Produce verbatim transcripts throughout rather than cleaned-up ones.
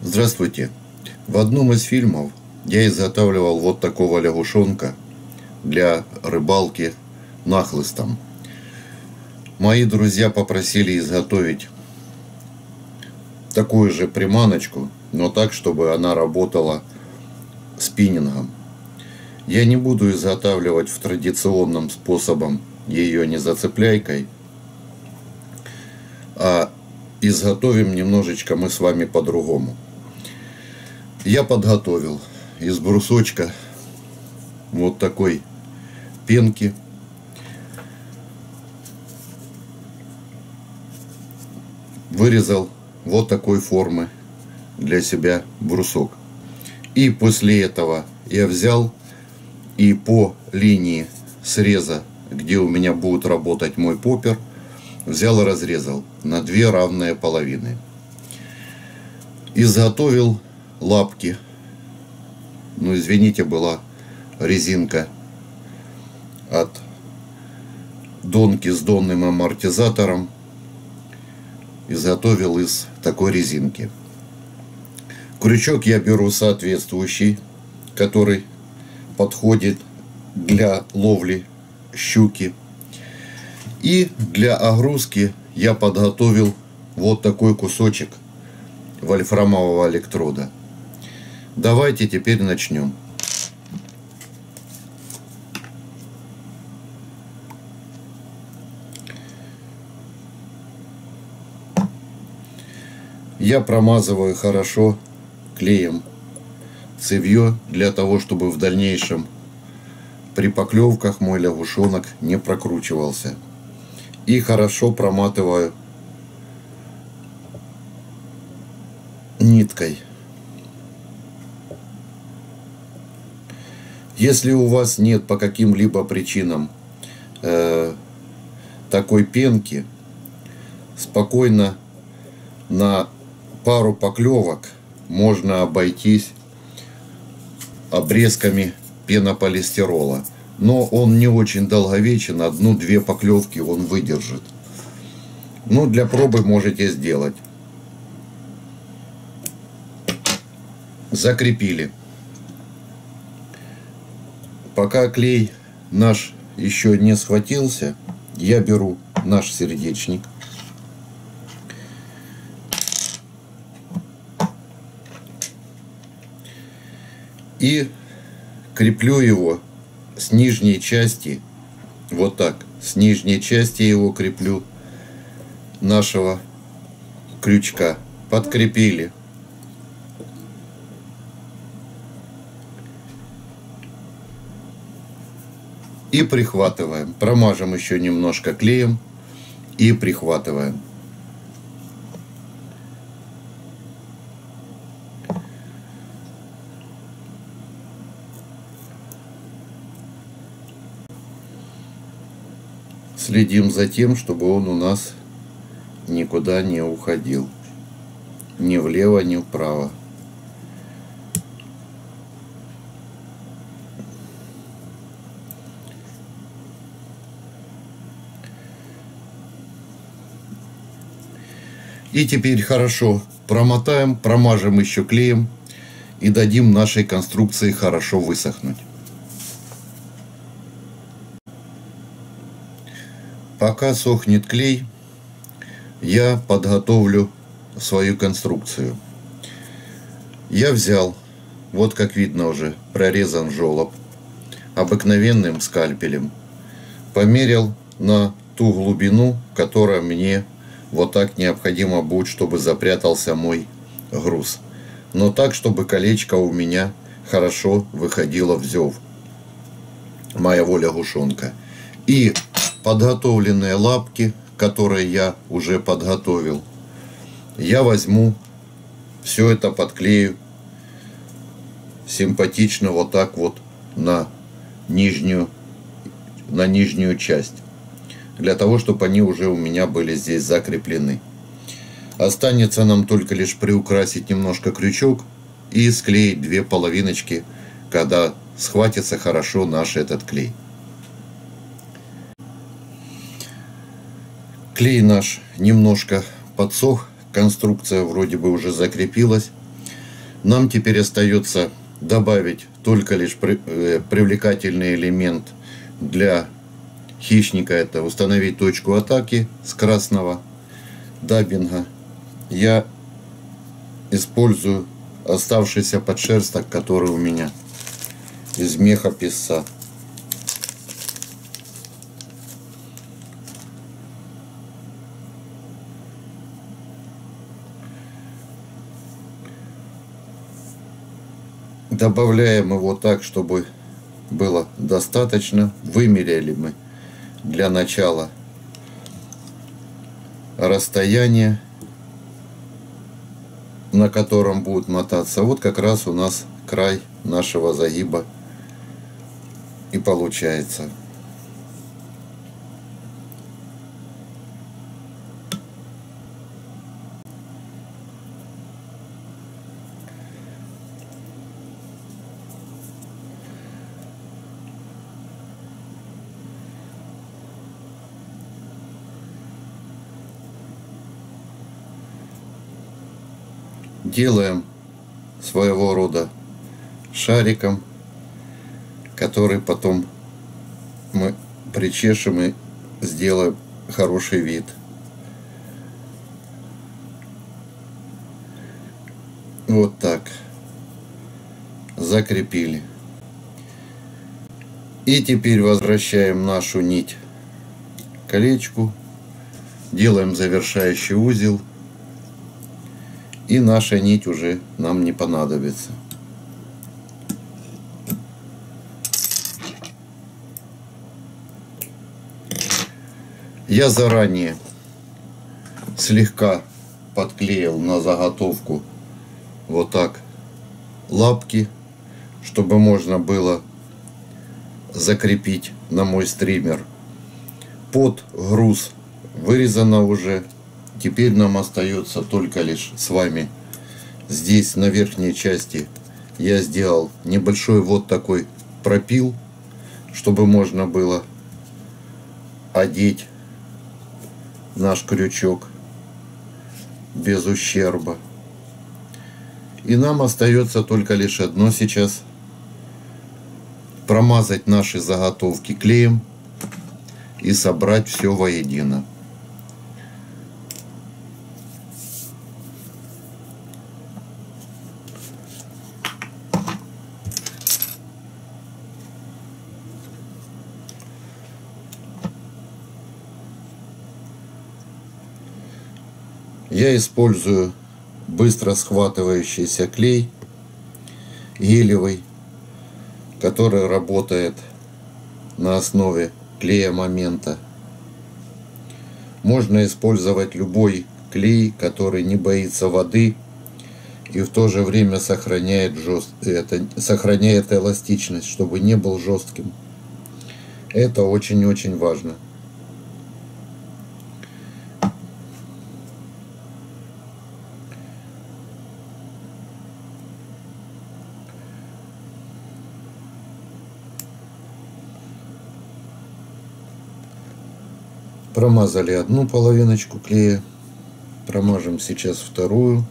Здравствуйте! В одном из фильмов я изготавливал вот такого лягушонка для рыбалки нахлыстом. Мои друзья попросили изготовить такую же приманочку, но так, чтобы она работала спиннингом. Я не буду изготавливать в традиционном способом ее не зацепляйкой, а изготовим немножечко мы с вами по-другому. Я подготовил из брусочка вот такой пенки вырезал вот такой формы для себя брусок. И после этого я взял и по линии среза, где у меня будет работать мой поппер, взял и разрезал на две равные половины. Изготовил лапки. Ну, извините, была резинка от донки с донным амортизатором. Изготовил из такой резинки. Крючок я беру соответствующий, который подходит для ловли щуки. И для огрузки я подготовил вот такой кусочек вольфрамового электрода. Давайте теперь начнем. Я промазываю хорошо клеем цевье для того, чтобы в дальнейшем при поклевках мой лягушонок не прокручивался. И хорошо проматываю ниткой. Если у вас нет по каким-либо причинам э, такой пенки, спокойно на пару поклевок можно обойтись обрезками пенополистирола. Но он не очень долговечен, одну-две поклевки он выдержит. Ну, для пробы можете сделать. Закрепили. Пока клей наш еще не схватился, я беру наш сердечник. И креплю его с нижней части, вот так, с нижней части его креплю нашего крючка. Подкрепили. И прихватываем. Промажем еще немножко клеем и прихватываем. Следим за тем, чтобы он у нас никуда не уходил. Ни влево, ни вправо. И теперь хорошо промотаем, промажем еще клеем и дадим нашей конструкции хорошо высохнуть. Пока сохнет клей, я подготовлю свою конструкцию. Я взял, вот как видно уже, прорезан желоб обыкновенным скальпелем. Померил на ту глубину, которая мне вот так необходимо будет, чтобы запрятался мой груз. Но так, чтобы колечко у меня хорошо выходило в зев моего лягушонка. И подготовленные лапки, которые я уже подготовил, я возьму, все это подклею симпатично вот так вот на нижнюю, на нижнюю часть, для того, чтобы они уже у меня были здесь закреплены. Останется нам только лишь приукрасить немножко крючок и склеить две половиночки, когда схватится хорошо наш этот клей. Клей наш немножко подсох, конструкция вроде бы уже закрепилась. Нам теперь остается добавить только лишь привлекательный элемент для хищника. Это установить точку атаки с красного даббинга. Я использую оставшийся подшерсток, который у меня из меха песца. Добавляем его так, чтобы было достаточно. Вымеряли мы для начала расстояние, на котором будет мотаться. Вот как раз у нас край нашего загиба и получается. Делаем своего рода шариком, который потом мы причешем и сделаем хороший вид. Вот так. Закрепили. И теперь возвращаем нашу нить к колечку, делаем завершающий узел. И наша нить уже нам не понадобится. Я заранее слегка подклеил на заготовку вот так лапки, чтобы можно было закрепить на мой стример. Под груз вырезано уже. Теперь нам остается только лишь с вами здесь на верхней части я сделал небольшой вот такой пропил, чтобы можно было одеть наш крючок без ущерба. И нам остается только лишь одно сейчас: промазать наши заготовки клеем и собрать все воедино. Я использую быстро схватывающийся клей гелевый, который работает на основе клея момента. Можно использовать любой клей, который не боится воды и в то же время сохраняет, жест... это... сохраняет эластичность, чтобы не был жестким. Это очень-очень важно. Промазали одну половиночку клея, промажем сейчас вторую.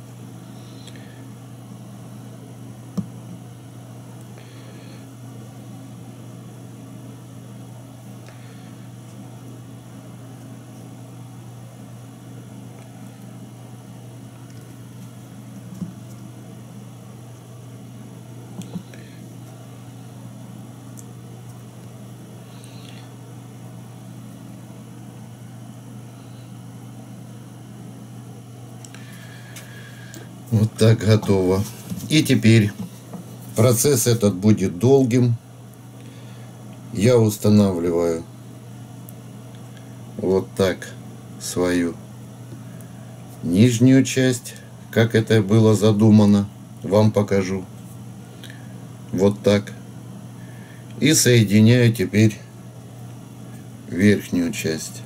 Вот так готово. И теперь процесс этот будет долгим. Я устанавливаю вот так свою нижнюю часть, как это было задумано. Вам покажу. Вот так. И соединяю теперь верхнюю часть.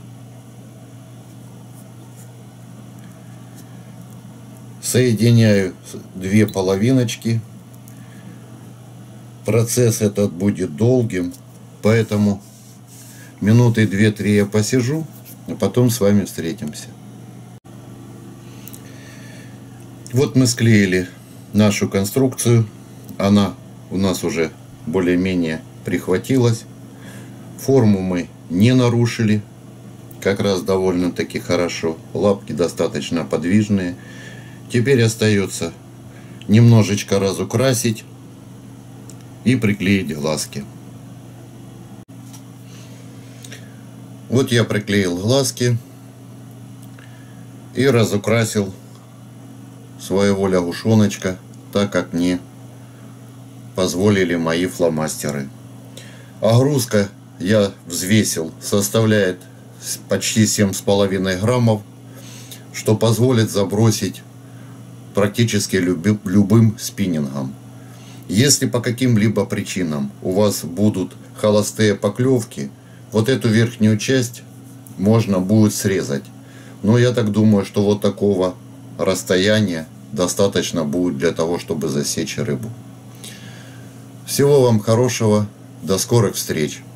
Соединяю две половиночки. Процесс этот будет долгим, поэтому минуты две-три я посижу, а потом с вами встретимся. Вот мы склеили нашу конструкцию. Она у нас уже более-менее прихватилась. Форму мы не нарушили. Как раз довольно-таки хорошо. Лапки достаточно подвижные. Теперь остается немножечко разукрасить и приклеить глазки. Вот я приклеил глазки и разукрасил своего лягушоночка, так как мне позволили мои фломастеры. Огрузка, я взвесил, составляет почти семь с половиной граммов, что позволит забросить практически люби, любым спиннингом. Если по каким-либо причинам у вас будут холостые поклевки, вот эту верхнюю часть можно будет срезать. Но я так думаю, что вот такого расстояния достаточно будет для того, чтобы засечь рыбу. Всего вам хорошего, до скорых встреч!